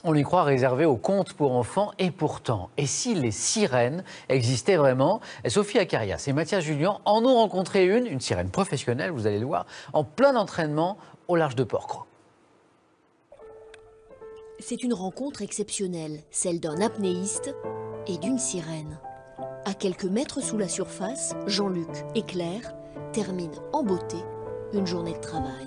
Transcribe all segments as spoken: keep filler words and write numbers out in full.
On les croit réservés aux contes pour enfants et pourtant, et si les sirènes existaient vraiment? Sophie Acarias et Mathias Julien en ont rencontré une, une sirène professionnelle, vous allez le voir, en plein entraînement au large de Porquerolles. C'est une rencontre exceptionnelle, celle d'un apnéiste et d'une sirène. À quelques mètres sous la surface, Jean-Luc et Claire terminent en beauté une journée de travail.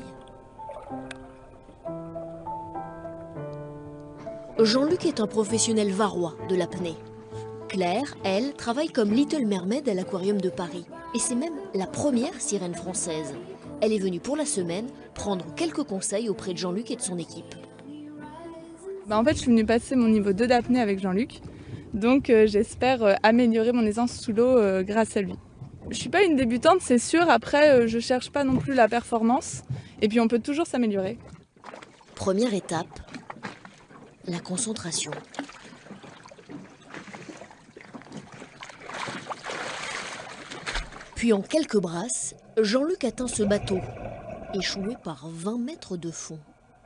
Jean-Luc est un professionnel varois de l'apnée. Claire, elle, travaille comme Little Mermaid à l'Aquarium de Paris. Et c'est même la première sirène française. Elle est venue pour la semaine prendre quelques conseils auprès de Jean-Luc et de son équipe. Bah en fait, je suis venue passer mon niveau deux d'apnée avec Jean-Luc. Donc euh, j'espère euh, améliorer mon aisance sous l'eau euh, grâce à lui. Je suis pas une débutante, c'est sûr. Après, euh, je cherche pas non plus la performance. Et puis on peut toujours s'améliorer. Première étape, la concentration. Puis en quelques brasses, Jean-Luc atteint ce bateau, échoué par vingt mètres de fond.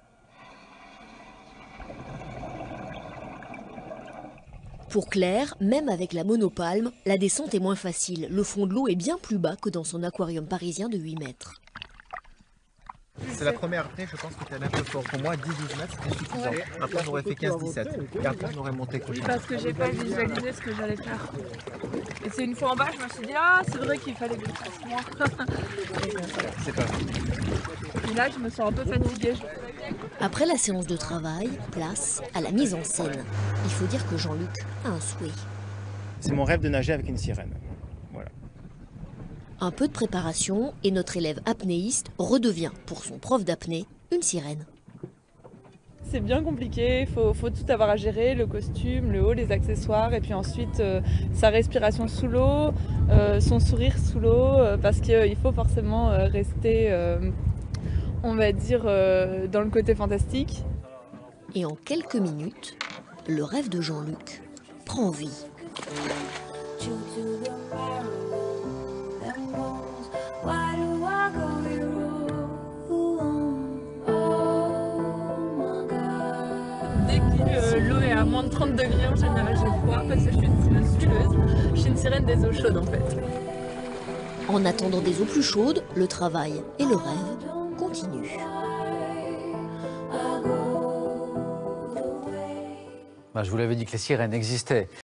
Pour Claire, même avec la monopalme, la descente est moins facile. Le fond de l'eau est bien plus bas que dans son aquarium parisien de huit mètres. C'est la première apnée, je pense que tu allais un peu fort. Pour moi, dix à douze mètres, c'était suffisant. Ouais. Après, j'aurais fait quinze à dix-sept. Et après, on aurait monté. Oui, parce que j'ai pas visualisé ce que j'allais faire. Et c'est une fois en bas, je me suis dit, ah, c'est vrai qu'il fallait que je fasse moins. C'est pas vrai. Et là, je me sens un peu fatiguée. Après la séance de travail, place à la mise en scène. Il faut dire que Jean-Luc a un souhait. C'est mon rêve de nager avec une sirène. Voilà. Un peu de préparation et notre élève apnéiste redevient, pour son prof d'apnée, une sirène. C'est bien compliqué, il faut, faut tout avoir à gérer, le costume, le haut, les accessoires, et puis ensuite euh, sa respiration sous l'eau, euh, son sourire sous l'eau, euh, parce qu'il euh, faut forcément euh, rester, euh, on va dire, euh, dans le côté fantastique. Et en quelques minutes, le rêve de Jean-Luc prend vie. Dès que l'eau est à moins de trente degrés, en général j'ai froid parce que je suis une sueuse. Je suis une sirène des eaux chaudes en fait. En attendant des eaux plus chaudes, le travail et le rêve continuent. Ben, je vous l'avais dit que les sirènes existaient.